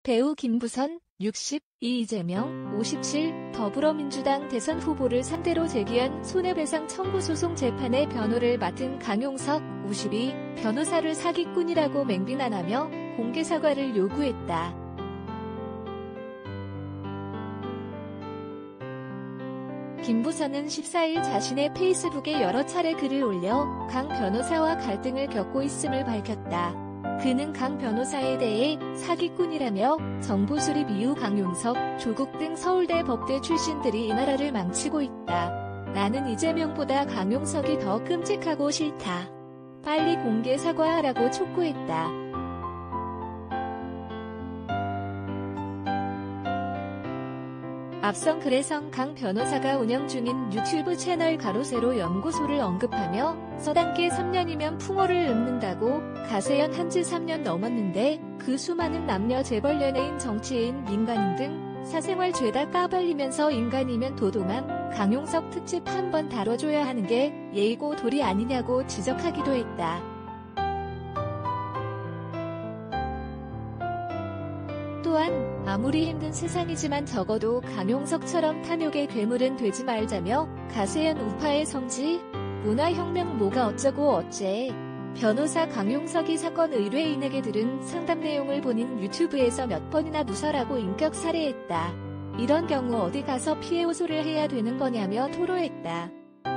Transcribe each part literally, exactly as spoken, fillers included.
배우 김부선, 육십, 이재명, 오십칠, 더불어민주당 대선 후보를 상대로 제기한 손해배상 청구 소송 재판의 변호를 맡은 강용석, 오십이, 변호사를 사기꾼이라고 맹비난하며 공개 사과를 요구했다. 김부선은 십사일 자신의 페이스북에 여러 차례 글을 올려 강 변호사와 갈등을 겪고 있음을 밝혔다. 그는 강 변호사에 대해 사기꾼이라며 정보 수립 이후 강용석, 조국 등 서울대 법대 출신들이 이 나라를 망치고 있다. 나는 이재명보다 강용석이 더 끔찍하고 싫다. 빨리 공개 사과하라고 촉구했다. 앞선 글에선 강 변호사가 운영 중인 유튜브 채널 가로세로 연구소를 언급하며 서당계 삼 년이면 풍어를 읊는다고 가세연 한지 삼 년 넘었는데 그 수많은 남녀 재벌 연예인 정치인 민간인 등 사생활 죄다 까발리면서 인간이면 도도맘 강용석 특집 한번 다뤄줘야 하는 게 예의고 도리 아니냐고 지적하기도 했다. 또한 아무리 힘든 세상이지만 적어도 강용석처럼 탐욕의 괴물은 되지 말자며 가세연 우파의 성지, 문화혁명 뭐가 어쩌고 어째. 변호사 강용석이 사건 의뢰인에게 들은 상담 내용을 본인 유튜브에서 몇 번이나 누설하고 인격 살해했다. 이런 경우 어디 가서 피해 호소를 해야 되는 거냐며 토로했다.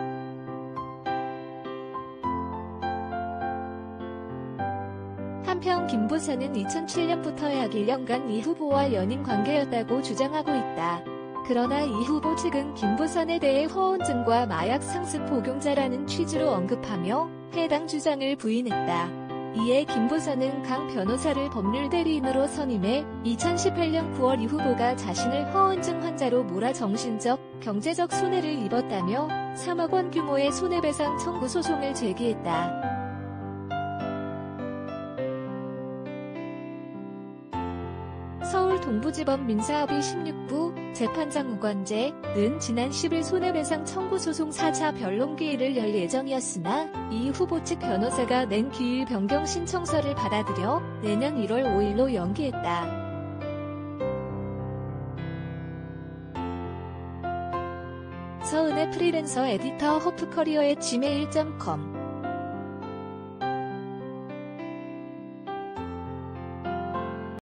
한편 김부선은 이천칠 년부터 약 일 년간 이 후보와 연인 관계였다고 주장하고 있다. 그러나 이 후보 측은 김부선에 대해 허언증과 마약 상습 복용자라는 취지로 언급하며 해당 주장을 부인했다. 이에 김부선은 강 변호사를 법률 대리인으로 선임해 이천십팔 년 구월 이 후보가 자신을 허언증 환자로 몰아 정신적, 경제적 손해를 입었다며 삼억 원 규모의 손해배상 청구 소송을 제기했다. 서울 동부지법 민사합의 십육 부 재판장 우관재는 지난 십일 손해배상 청구 소송 사 차 변론기일을 열 예정이었으나 이 후보 측 변호사가 낸 기일 변경 신청서를 받아들여 내년 일월 오일로 연기했다. 서은의 프리랜서 에디터 허프커리어의 지메일 닷 컴